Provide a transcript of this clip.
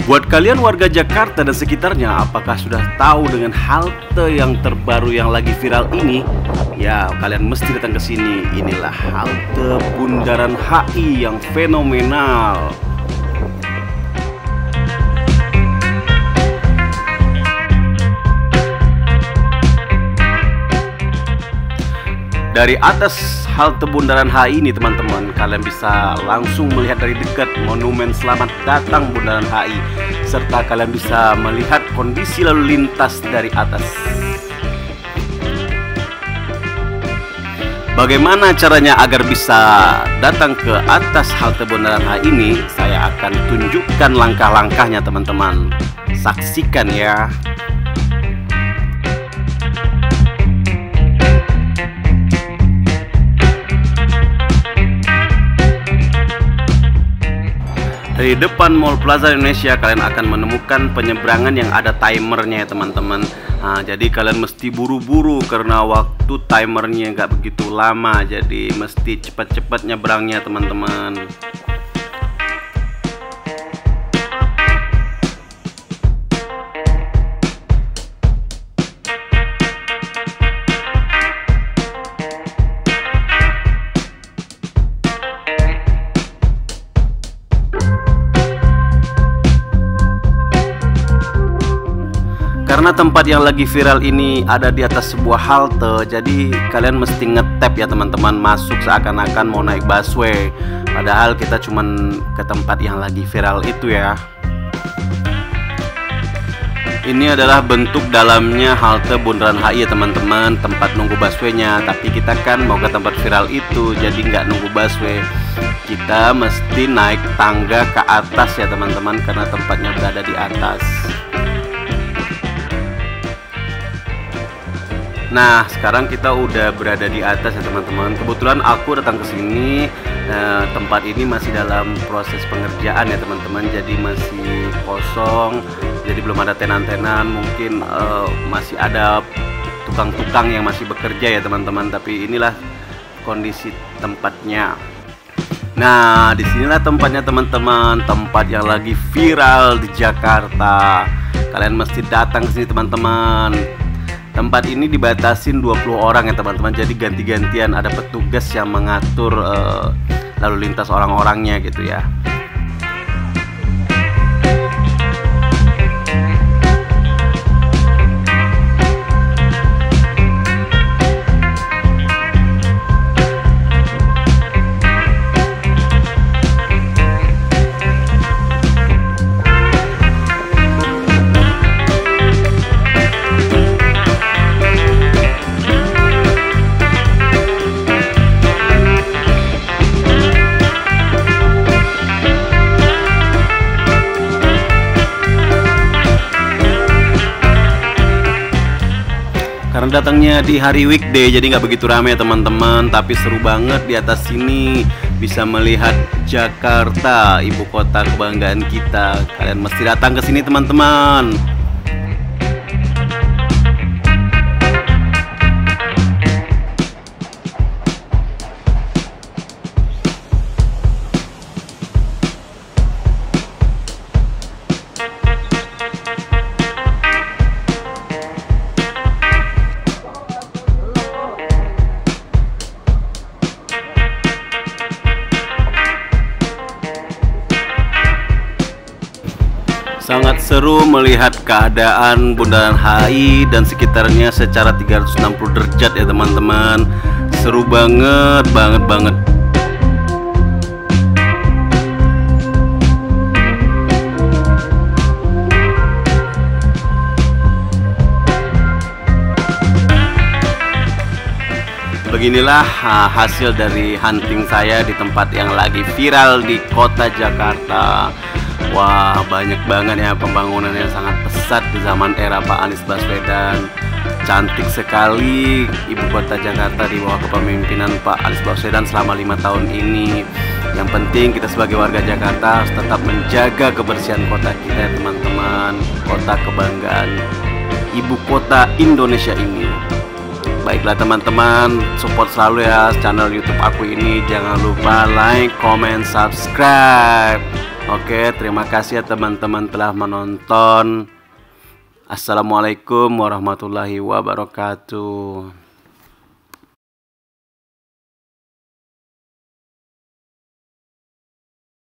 Buat kalian warga Jakarta dan sekitarnya, apakah sudah tahu dengan halte yang terbaru yang lagi viral ini? Ya, kalian mesti datang ke sini. Inilah halte Bundaran HI yang fenomenal. Dari atas halte Bundaran HI ini teman-teman, kalian bisa langsung melihat dari dekat monumen Selamat Datang Bundaran HI, serta kalian bisa melihat kondisi lalu lintas dari atas. Bagaimana caranya agar bisa datang ke atas halte Bundaran HI ini? Saya akan tunjukkan langkah-langkahnya teman-teman. Saksikan ya. Dari depan Mall Plaza Indonesia kalian akan menemukan penyeberangan yang ada timernya ya teman-teman. Nah, jadi kalian mesti buru-buru karena waktu timernya nggak begitu lama, jadi mesti cepat-cepat nyebrangnya teman-teman. Karena tempat yang lagi viral ini ada di atas sebuah halte, jadi kalian mesti ngetap ya teman-teman, masuk seakan-akan mau naik busway. Padahal kita cuman ke tempat yang lagi viral itu ya. Ini adalah bentuk dalamnya halte Bundaran HI ya teman-teman, tempat nunggu busway-nya. Tapi kita kan mau ke tempat viral itu, jadi nggak nunggu busway. Kita mesti naik tangga ke atas ya teman-teman, karena tempatnya berada di atas. Nah, sekarang kita udah berada di atas ya teman-teman. Kebetulan aku datang ke sini, tempat ini masih dalam proses pengerjaan ya teman-teman. Jadi masih kosong, jadi belum ada tenan-tenan. Mungkin masih ada tukang-tukang yang masih bekerja ya teman-teman. Tapi inilah kondisi tempatnya. Nah, disinilah tempatnya teman-teman, tempat yang lagi viral di Jakarta. Kalian mesti datang ke sini teman-teman. Tempat ini dibatasin 20 orang ya teman-teman, jadi ganti-gantian ada petugas yang mengatur lalu lintas orang-orangnya gitu ya. Karena datangnya di hari weekday, jadi nggak begitu ramai ya teman-teman. Tapi seru banget di atas sini, bisa melihat Jakarta, ibu kota kebanggaan kita. Kalian mesti datang ke sini teman-teman. Sangat seru melihat keadaan Bundaran HI dan sekitarnya secara 360 derajat ya teman-teman. Seru banget, banget. Beginilah hasil dari hunting saya di tempat yang lagi viral di kota Jakarta. Wah, banyak banget ya pembangunan yang sangat pesat di zaman era Pak Anies Baswedan. Cantik sekali ibu kota Jakarta di bawah kepemimpinan Pak Anies Baswedan selama 5 tahun ini. Yang penting kita sebagai warga Jakarta harus tetap menjaga kebersihan kota kita teman-teman. Kota kebanggaan, ibu kota Indonesia ini. Baiklah teman-teman, support selalu ya channel YouTube aku ini. Jangan lupa like, comment, subscribe. Oke. Oke, terima kasih ya teman-teman telah menonton. Assalamualaikum warahmatullahi wabarakatuh.